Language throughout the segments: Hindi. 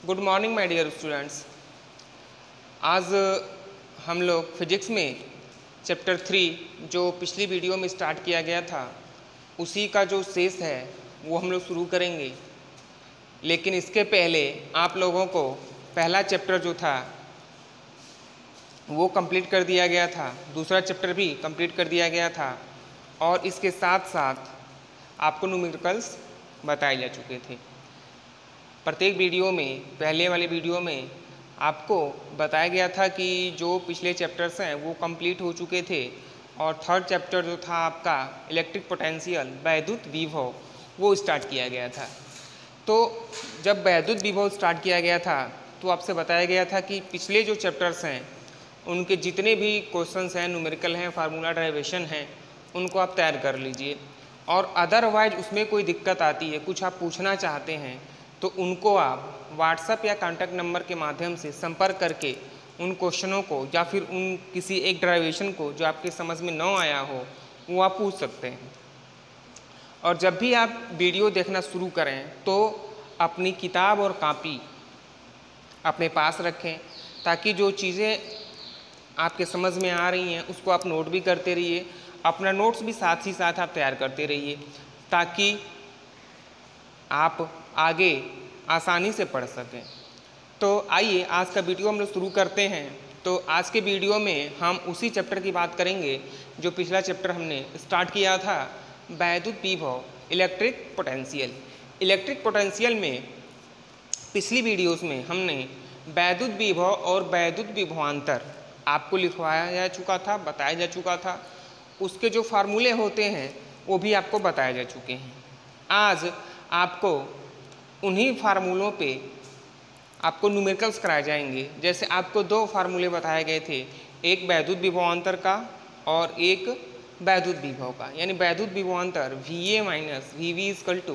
Good morning my dear students. आज हम लोग फिजिक्स में चैप्टर 3 जो पिछली वीडियो में स्टार्ट किया गया था उसी का जो शेष है वो हम लोग शुरू करेंगे। लेकिन इसके पहले आप लोगों को पहला चैप्टर जो था वो कंप्लीट कर दिया गया था, दूसरा चैप्टर भी कंप्लीट कर दिया गया था और इसके साथ साथ आपको न्यूमेरिकल्स बताए जा चुके थे। प्रत्येक वीडियो में, पहले वाले वीडियो में आपको बताया गया था कि जो पिछले चैप्टर्स हैं वो कंप्लीट हो चुके थे और थर्ड चैप्टर जो था आपका इलेक्ट्रिक पोटेंशियल, वैद्युत विभव, वो स्टार्ट किया गया था। तो जब वैद्युत विभव स्टार्ट किया गया था तो आपसे बताया गया था कि पिछले जो चैप्टर्स हैं उनके जितने भी क्वेश्चंस हैं, न्यूमेरिकल हैं, फार्मूला डेरिवेशन हैं, उनको आप तैयार कर लीजिए। और अदरवाइज उसमें कोई दिक्कत आती है, कुछ आप पूछना चाहते हैं तो उनको आप व्हाट्सएप या कॉन्टैक्ट नंबर के माध्यम से संपर्क करके उन क्वेश्चनों को या फिर उन किसी एक डेरिवेशन को जो आपके समझ में न आया हो वो आप पूछ सकते हैं। और जब भी आप वीडियो देखना शुरू करें तो अपनी किताब और कॉपी अपने पास रखें ताकि जो चीज़ें आपके समझ में आ रही हैं उसको आप नोट भी करते रहिए, अपना नोट्स भी साथ ही साथ आप तैयार करते रहिए ताकि आप आगे आसानी से पढ़ सकें। तो आइए आज का वीडियो हम लोग शुरू करते हैं। तो आज के वीडियो में हम उसी चैप्टर की बात करेंगे जो पिछला चैप्टर हमने स्टार्ट किया था, वैद्युत विभव, इलेक्ट्रिक पोटेंशियल। इलेक्ट्रिक पोटेंशियल में पिछली वीडियोस में हमने वैद्युत विभव और वैद्युत विभवांतर आपको लिखवाया जा चुका था, बताया जा चुका था। उसके जो फार्मूले होते हैं वो भी आपको बताए जा चुके हैं। आज आपको उन्हीं फार्मूलों पे आपको न्यूमेरिकल्स कराए जाएंगे। जैसे आपको दो फार्मूले बताए गए थे, एक वैद्युत विभवांतर का और एक वैद्युत विभव का, यानी वैद्युत विभवांतर VA minus VV equal to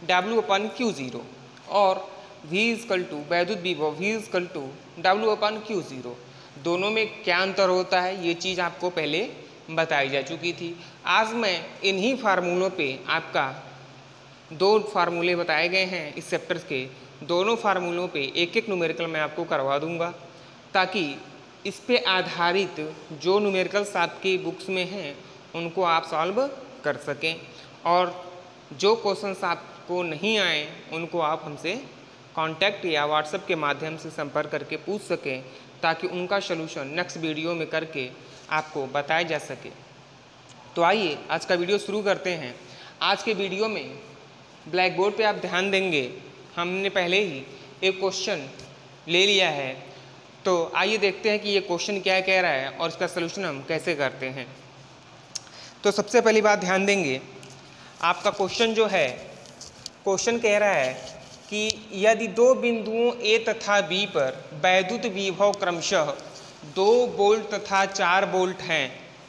W/Q0 और V इजकल टू वैद्युत विभव V इजकल टू W/Q0। दोनों में क्या अंतर होता है ये चीज़ आपको पहले बताई जा चुकी थी। आज मैं इन्हीं फार्मूलों पे आपका दो फार्मूले बताए गए हैं इस चैप्टर के, दोनों फार्मूलों पे एक एक न्यूमेरिकल मैं आपको करवा दूंगा ताकि इस पे आधारित जो न्यूमेरिकल्स आपकी बुक्स में हैं उनको आप सॉल्व कर सकें और जो क्वेश्चंस आपको नहीं आए उनको आप हमसे कांटेक्ट या व्हाट्सएप के माध्यम से संपर्क करके पूछ सकें ताकि उनका सलूशन नेक्स्ट वीडियो में करके आपको बताया जा सके। तो आइए आज का वीडियो शुरू करते हैं। आज के वीडियो में ब्लैक बोर्ड पे आप ध्यान देंगे, हमने पहले ही एक क्वेश्चन ले लिया है। तो आइए देखते हैं कि ये क्वेश्चन क्या कह रहा है और इसका सलूशन हम कैसे करते हैं। तो सबसे पहली बात ध्यान देंगे, आपका क्वेश्चन जो है, क्वेश्चन कह रहा है कि यदि दो बिंदुओं A तथा B पर वैद्युत विभव क्रमशः 2 वोल्ट तथा 4 वोल्ट हैं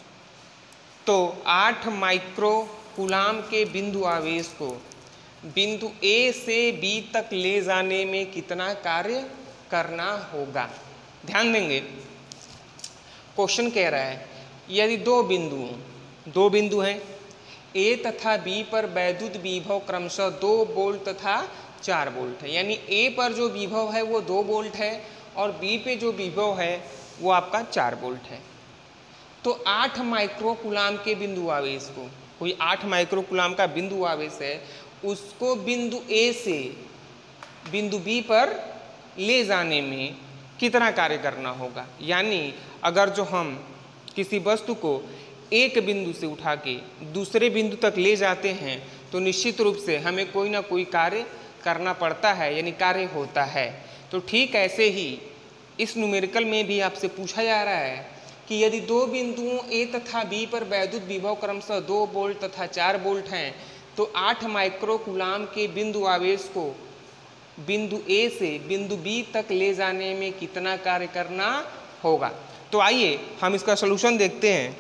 तो 8 माइक्रो कूलाम के बिंदु आवेश को बिंदु A से B तक ले जाने में कितना कार्य करना होगा। ध्यान देंगे, क्वेश्चन कह रहा है यदि दो बिंदु हैं A तथा B पर वैद्युत विभव क्रमशः 2 वोल्ट तथा 4 वोल्ट है, यानी A पर जो विभव है वो 2 वोल्ट है और B पे जो विभव है वो आपका 4 वोल्ट है। तो 8 माइक्रो कूलाम के बिंदु आवेश को, कोई 8 माइक्रो कूलाम का बिंदु आवेश है, उसको बिंदु A से बिंदु B पर ले जाने में कितना कार्य करना होगा। यानी अगर जो हम किसी वस्तु को एक बिंदु से उठा के दूसरे बिंदु तक ले जाते हैं तो निश्चित रूप से हमें कोई ना कोई कार्य करना पड़ता है, यानी कार्य होता है। तो ठीक ऐसे ही इस न्यूमेरिकल में भी आपसे पूछा जा रहा है कि यदि दो बिंदुओं A तथा B पर वैद्युत विभव क्रमशः 2 वोल्ट तथा 4 वोल्ट हैं तो 8 माइक्रो कूलाम के बिंदु आवेश को बिंदु A से बिंदु B तक ले जाने में कितना कार्य करना होगा। तो आइए हम इसका सलूशन देखते हैं।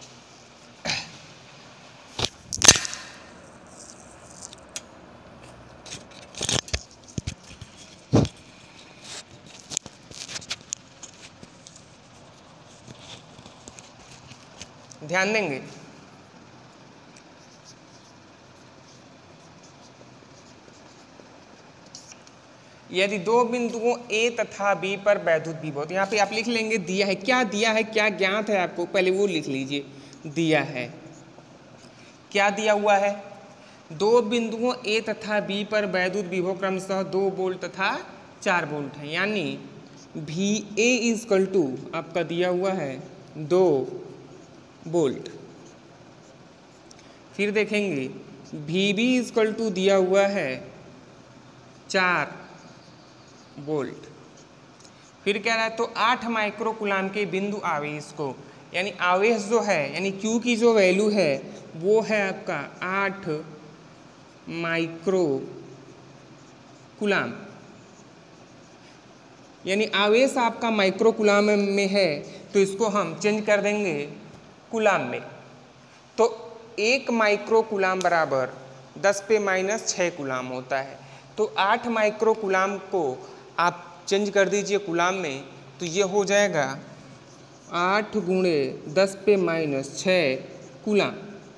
ध्यान देंगे, यदि दो बिंदुओं ए तथा बी पर वैद्युत विभव, तो यहाँ पे आप लिख लेंगे दिया है, क्या दिया है, क्या ज्ञात है आपको, पहले वो लिख लीजिए। दिया है, क्या दिया हुआ है, दो बिंदुओं ए तथा बी पर वैद्युत विभव क्रमशः 2 वोल्ट तथा 4 वोल्ट है, यानी वी ए इजकल टू आपका दिया हुआ है 2 वोल्ट। फिर देखेंगे वी बी इजकल टू दिया हुआ है 4 वोल्ट। फिर कह रहा है तो 8 माइक्रो कूलाम के बिंदु आवेश को, यानी आवेश जो है, यानी Q की जो वैल्यू है वो है आपका 8 माइक्रो कूलाम, यानी आवेश आपका माइक्रो कूलाम में है, तो इसको हम चेंज कर देंगे कूलाम में। तो 1 माइक्रो कूलाम बराबर 10⁻⁶ कूलाम होता है। तो 8 माइक्रो कूलाम को आप चेंज कर दीजिए कूलाम में, तो ये हो जाएगा 8 × 10⁻⁶ कूलाम।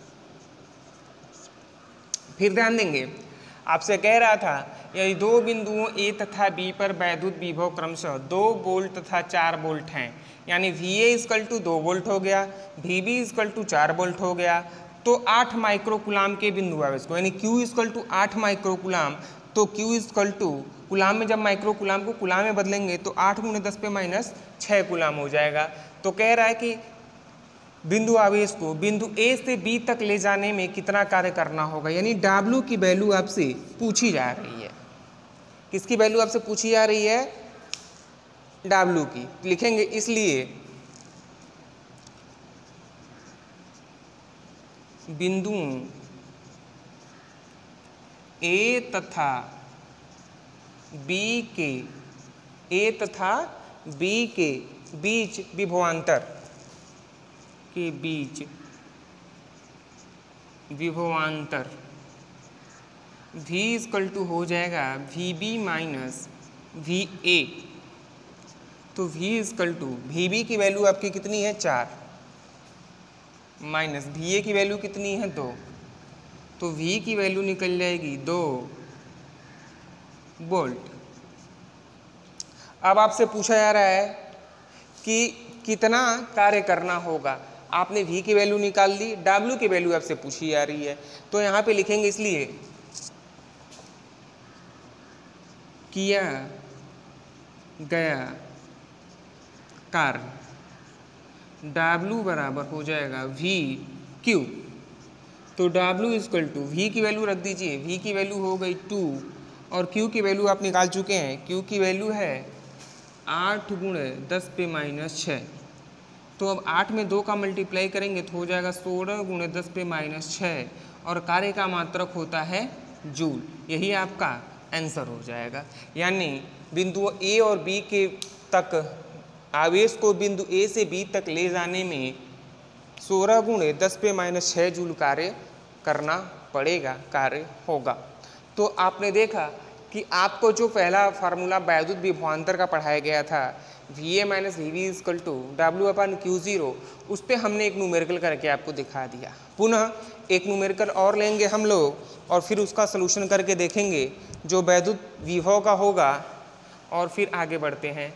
फिर ध्यान देंगे, आपसे कह रहा था यदि दो बिंदुओं ए तथा बी पर वैद्युत विभव क्रमशः 2 वोल्ट तथा 4 वोल्ट हैं, यानी V A equal to 2 volt हो गया, V B equal to 4 volt हो गया, तो 8 माइक्रो कूलाम के बिंदु आवेश को, यानी Q equal to 8 micro coulomb, तो Q इजकल टू कूलाम में जब माइक्रो कूलाम को कूलाम में बदलेंगे तो 8 × 10⁻⁶ कूलाम हो जाएगा। तो कह रहा है कि बिंदु आवेश को बिंदु ए से बी तक ले जाने में कितना कार्य करना होगा, यानी W की वैल्यू आपसे पूछी जा रही है। किसकी वैल्यू आपसे पूछी जा रही है, W की। लिखेंगे इसलिए बिंदु ए तथा बी के बीच विभवांतर के बीच विभवांतर V इजकल टू हो जाएगा VB माइनस VA। तो V इजकल टू VB की वैल्यू आपकी कितनी है 4 माइनस VA की वैल्यू कितनी है 2, तो V की वैल्यू निकल जाएगी 2 वोल्ट। अब आपसे पूछा जा रहा है कि कितना कार्य करना होगा, आपने V की वैल्यू निकाल ली, W की वैल्यू आपसे पूछी जा रही है, तो यहाँ पे लिखेंगे इसलिए किया गया कार्य W बराबर हो जाएगा VQ। तो W इजकल टू V की वैल्यू रख दीजिए, V की वैल्यू हो गई 2 और Q की वैल्यू आप निकाल चुके हैं, Q की वैल्यू है 8 × 10⁻⁶। तो अब 8 में 2 का मल्टीप्लाई करेंगे तो हो जाएगा 16 × 10⁻⁶, और कार्य का मात्रक होता है जूल। यही आपका आंसर हो जाएगा। यानी बिंदु ए और बी के तक आवेश को बिंदु ए से बी तक ले जाने में 16 × 10⁻⁶ जूल कार्य करना पड़ेगा, कार्य होगा। तो आपने देखा कि आपको जो पहला फार्मूला वैद्युत विभवांतर का पढ़ाया गया था VA minus VB equal to W/Q0, उस पर हमने एक न्यूमेरिकल करके आपको दिखा दिया। पुनः एक न्यूमेरिकल और लेंगे हम लोग और फिर उसका सलूशन करके देखेंगे जो वैद्युत विभव का होगा, और फिर आगे बढ़ते हैं।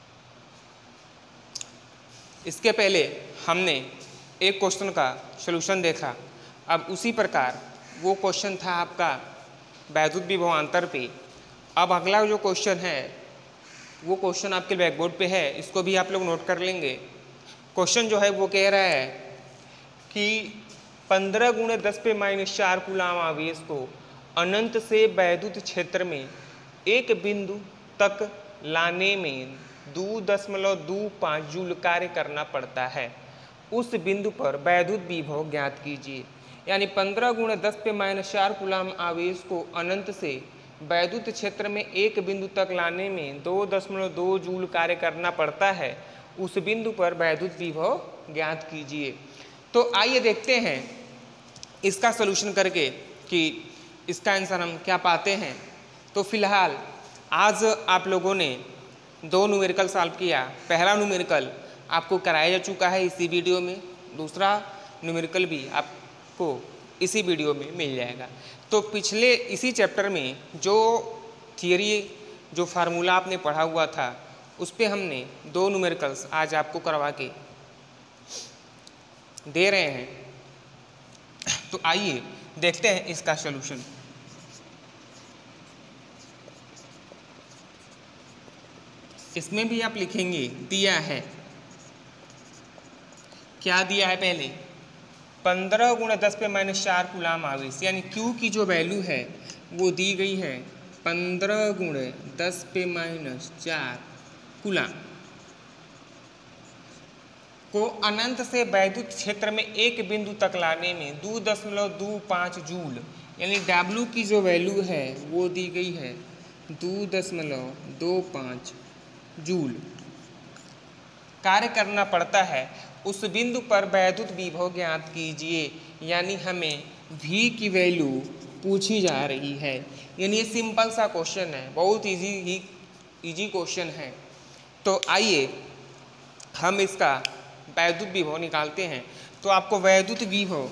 इसके पहले हमने एक क्वेश्चन का सलूशन देखा, अब उसी प्रकार वो क्वेश्चन था आपका वैद्युत विभवांतर पे। अब अगला जो क्वेश्चन है वो क्वेश्चन आपके ब्लैकबोर्ड पे है, इसको भी आप लोग नोट कर लेंगे। क्वेश्चन जो है वो कह रहा है कि 15 × 10⁻⁴ कूलाम आवेश को अनंत से वैद्युत क्षेत्र में एक बिंदु तक लाने में 2.25 जूल कार्य करना पड़ता है। उस बिंदु पर वैद्युत विभव ज्ञात कीजिए। यानी 15 × 10⁻⁴ कूलाम आवेश को अनंत से वैद्युत क्षेत्र में एक बिंदु तक लाने में 2.2 जूल कार्य करना पड़ता है। उस बिंदु पर वैद्युत विभव ज्ञात कीजिए। तो आइए देखते हैं इसका सलूशन करके कि इसका आंसर हम क्या पाते हैं। तो फिलहाल आज आप लोगों ने 2 न्यूमेरिकल सॉल्व किया। पहला न्यूमेरिकल आपको कराया जा चुका है इसी वीडियो में, दूसरा न्यूमेरिकल भी आपको इसी वीडियो में मिल जाएगा। तो पिछले इसी चैप्टर में जो थियरी जो फार्मूला आपने पढ़ा हुआ था उस पे हमने 2 न्यूमेरिकल्स आज आपको करवा के दे रहे हैं। तो आइए देखते हैं इसका सलूशन। इसमें भी आप लिखेंगे दिया है, क्या दिया है पहले 15 × 10⁻⁴ कूलाम आवेश, यानी Q की जो वैल्यू है वो दी गई है 15 × 10⁻⁴ कूलाम को अनंत से वैद्युत क्षेत्र में एक बिंदु तक लाने में 2.25 जूल, यानी W की जो वैल्यू है वो दी गई है 2.25 जूल कार्य करना पड़ता है। उस बिंदु पर वैद्युत विभव ज्ञात कीजिए, यानी हमें V की वैल्यू पूछी जा रही है। यानी ये सिंपल सा क्वेश्चन है, बहुत इजी क्वेश्चन है। तो आइए हम इसका वैद्युत विभव निकालते हैं। तो आपको वैद्युत विभव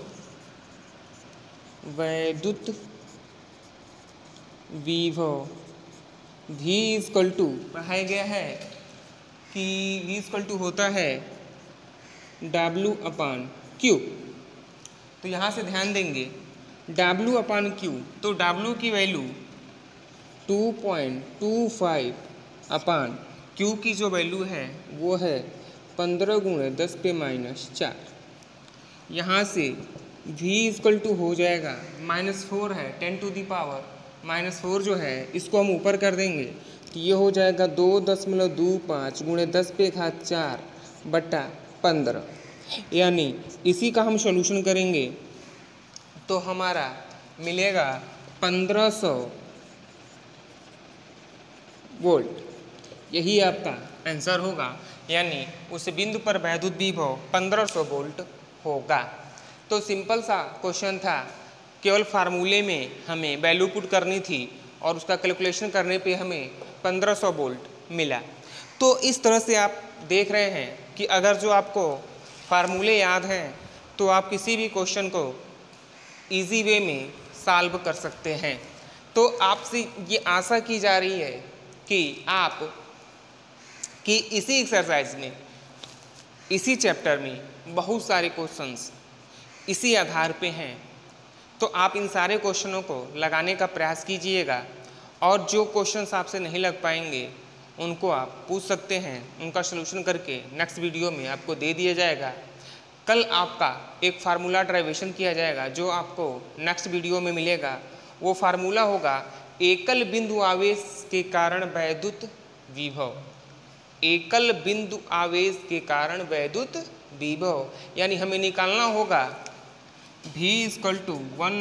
V इक्वल टू पढ़ाया गया है कि V इक्वल टू होता है W/Q। तो यहाँ से ध्यान देंगे W/Q, तो W की वैल्यू 2.25 Q की जो वैल्यू है वो है 15 × 10⁻⁴। यहाँ से V इक्वल टू हो जाएगा -4 है, 10⁻⁻⁴ जो है इसको हम ऊपर कर देंगे तो ये हो जाएगा 2.25 × 10⁻⁴/15। यानी इसी का हम सॉल्यूशन करेंगे तो हमारा मिलेगा 1500 वोल्ट। यही आपका आंसर होगा, यानी उस बिंदु पर वैद्युत विभव 1500 वोल्ट होगा। तो सिंपल सा क्वेश्चन था, केवल फार्मूले में हमें वैल्यू पुट करनी थी और उसका कैलकुलेशन करने पे हमें 1500 वोल्ट मिला। तो इस तरह से आप देख रहे हैं कि अगर जो आपको फार्मूले याद हैं तो आप किसी भी क्वेश्चन को इजी वे में सॉल्व कर सकते हैं। तो आपसे ये आशा की जा रही है कि इसी एक्सरसाइज में, इसी चैप्टर में बहुत सारे क्वेश्चंस इसी आधार पे हैं। तो आप इन सारे क्वेश्चनों को लगाने का प्रयास कीजिएगा और जो क्वेश्चंस आपसे नहीं लग पाएंगे उनको आप पूछ सकते हैं, उनका सलूशन करके नेक्स्ट वीडियो में आपको दे दिया जाएगा। कल आपका एक फार्मूला डेरिवेशन किया जाएगा जो आपको नेक्स्ट वीडियो में मिलेगा। वो फार्मूला होगा एकल बिंदु आवेश के कारण वैद्युत विभव। एकल बिंदु आवेश के कारण वैद्युत विभव, यानी हमें निकालना होगा V equal to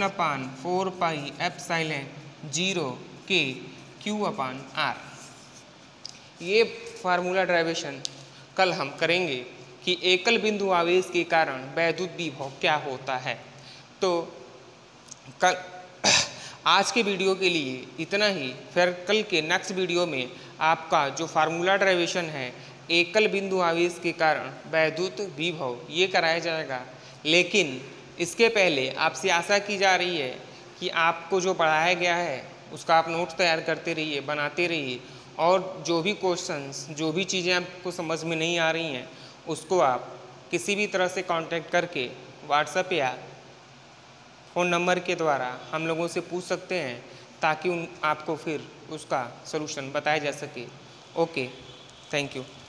1/4πε0 K Q/R। ये फार्मूला डेरिवेशन कल हम करेंगे कि एकल बिंदु आवेश के कारण वैद्युत विभव क्या होता है। तो कल आज के वीडियो के लिए इतना ही। फिर कल के नेक्स्ट वीडियो में आपका जो फार्मूला डेरिवेशन है एकल बिंदु आवेश के कारण वैद्युत विभव ये कराया जाएगा। लेकिन इसके पहले आपसे आशा की जा रही है कि आपको जो पढ़ाया गया है उसका आप नोट्स तैयार करते रहिए, बनाते रहिए और जो भी क्वेश्चंस, जो भी चीज़ें आपको समझ में नहीं आ रही हैं उसको आप किसी भी तरह से कांटेक्ट करके व्हाट्सएप या फ़ोन नंबर के द्वारा हम लोगों से पूछ सकते हैं, ताकि आपको फिर उसका सलूशन बताया जा सके। Okay, thank you.